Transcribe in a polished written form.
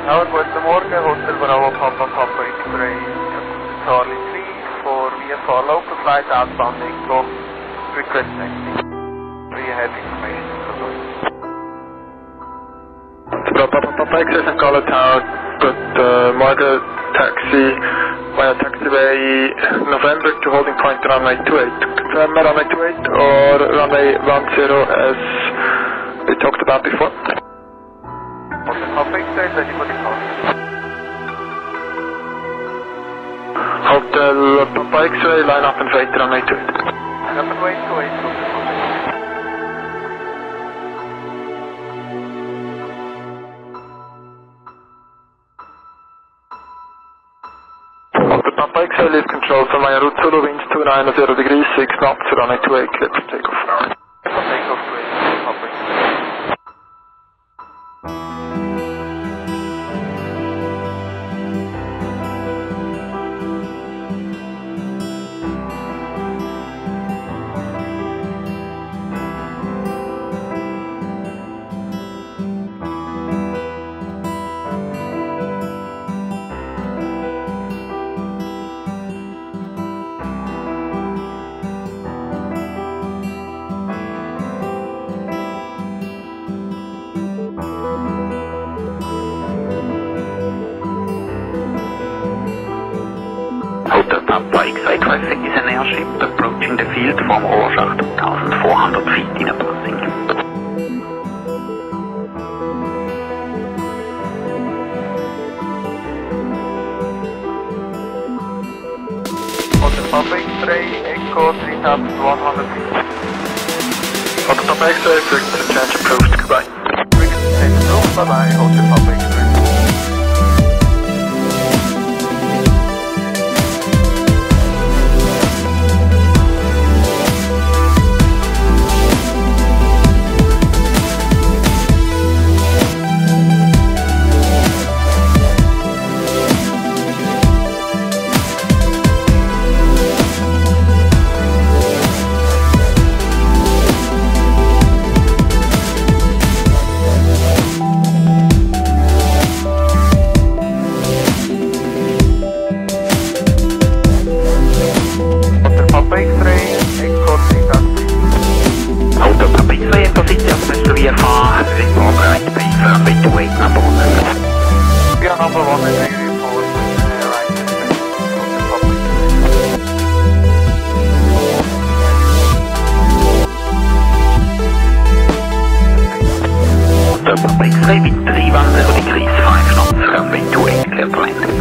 Ja, goedemorgen, Hotel Bravo Papa Papa X-Ray, Charlie 3 for VFR local flight outbounding from request next. We have information for you. Papa Papa X-Ray St. Gallen Tower, morgen taxi via taxiway November to holding point runway 28. Confirm runway 28 or runway 10 as we talked about before. Hotel Papa X-Ray, ready for the call. Hotel Papa X-Ray, line up and wait runway 28. Line up and wait to wait, Hotel Papa X-Ray. Hotel Papa X-Ray, lead control for my route Zulu, winds 290 degrees, 6 knots, runway 28, clear for takeoff. For takeoff to Hotel Papa X-Ray. Hotel Papa X-Ray traffic is an airship approaching the field from Rorschach 2400 feet in a passing. Hotel Papa X-Ray, Echo 3100 feet. Hotel Papa X-Ray, frequency change approved, goodbye. Frequency change approved, bye bye, Hotel Papa X-Ray. Papa X-Ray, Echo 3000. Hotel Papa X-Ray, Echo City, Special VFR, report right base, runway 28, number 1. We are number 1 and we report right base, Hotel Papa Hotel Papa X-Ray, wind 310 degrees, 5 knots, runway 28, clear to land.